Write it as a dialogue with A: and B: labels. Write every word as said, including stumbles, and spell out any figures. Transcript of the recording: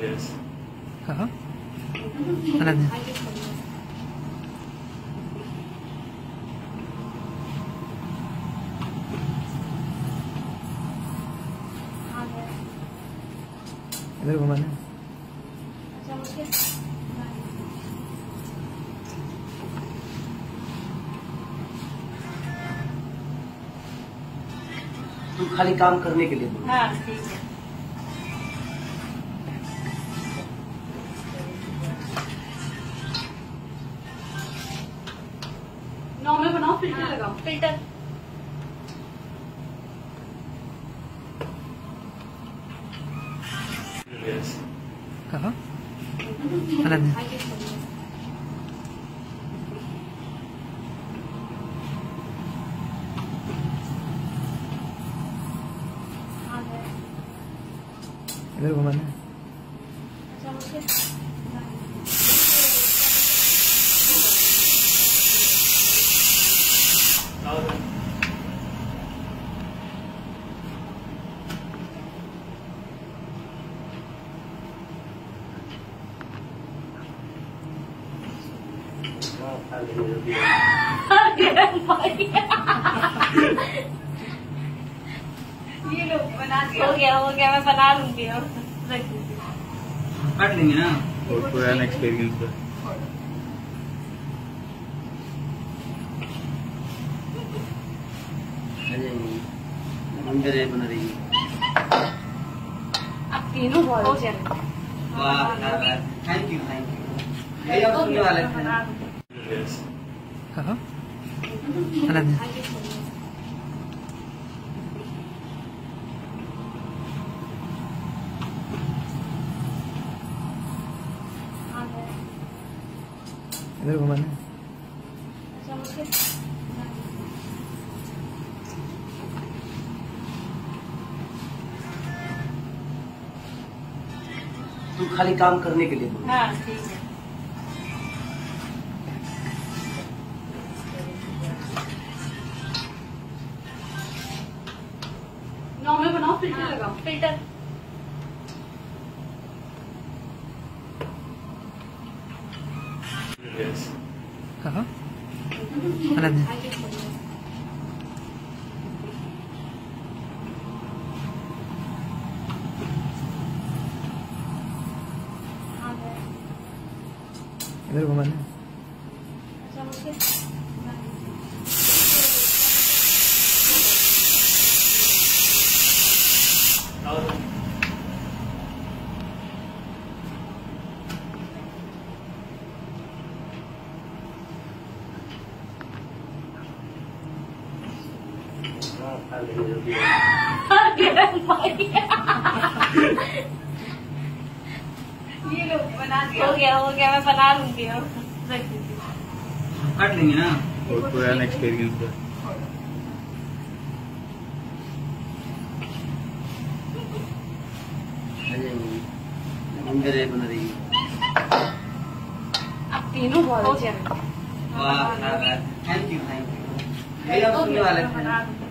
A: हाँ अनन्या इधर घुमाने
B: तुम खाली काम करने के लिए बोलो।
C: हाँ ठीक है। नौ में बनाओ, फिल्टर हाँ। लगाओ फिल्टर।
A: हाँ अनन्या इधर घुमाने
C: ये लो बना दिया। हो गया हो गया, मैं बना लूंगी और
B: काट लेंगे ना।
D: और पुराना एक्सपीरियंस है।
B: अरे मंदिर बना रही है।
C: अब तीनों हो जाए।
B: वाह थैंक यू थैंक यू। ये अब सुनने वाले थे।
A: हाँ अनन्या इधर घुमाने
B: तुम खाली काम करने के लिए बोलो।
C: हाँ ठीक है। नौ में बनाओ, फिल्टर हाँ। लगाओ फिल्टर।
A: हाँ अनन्या इधर घुमाने
C: ये लो बना दिया। हो गया हो गया, मैं बना लूंगी और
B: काट लेंगे ना।
D: और पुराना एक्सपीरियंस है।
B: अरे मंदिर बना रही है।
C: अब तीनों हो जाए।
B: वाह थैंक यू थैंक यू। ये अब सुनने वाले थे।